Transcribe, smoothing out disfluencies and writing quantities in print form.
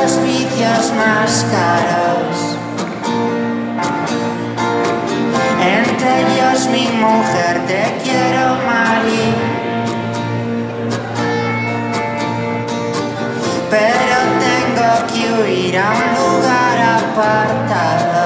los vicios más caros, entre ellos mi mujer, te quiero, Mari. Pero tengo que huir a un lugar apartado.